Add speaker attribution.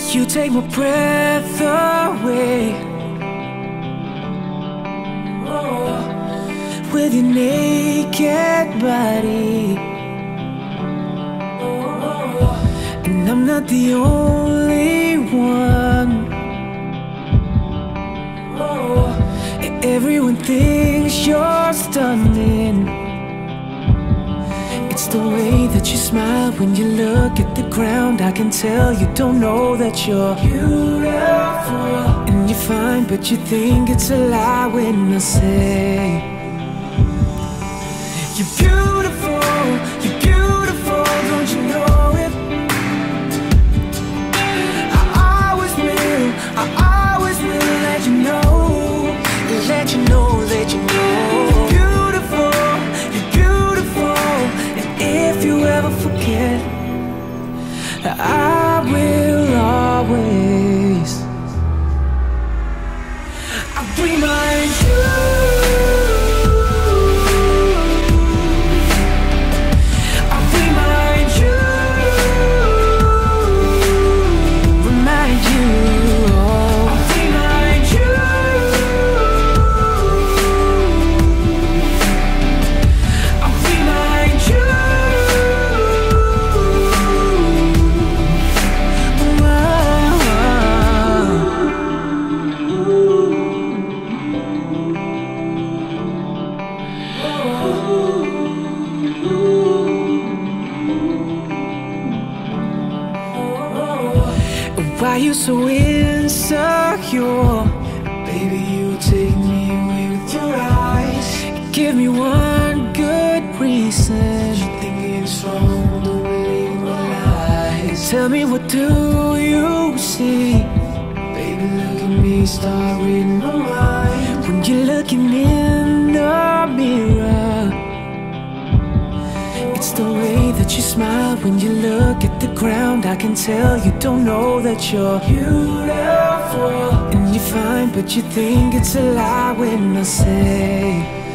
Speaker 1: You take my breath away. Oh, with your naked body. Oh, and I'm not the only one. Oh, everyone thinks you're stunning. It's the way that you smile when you look at the ground. I can tell you don't know that you're beautiful. And you're fine, but you think it's a lie when I say you're beautiful, you're beautiful, don't you know it? I always will let you know, let you know, let you know. If you ever forget, I will always. I'll remind you. Why you so insecure? Baby, you take me away with your eyes. Give me one good reason you think it's wrong, don't believe my lies. Tell me, what do you see? Baby, look at me, start reading my mind. When you're looking in the mirror, it's the way that you smile when you look at the ground. I can tell you don't know that you're beautiful. And you're fine, but you think it's a lie when I say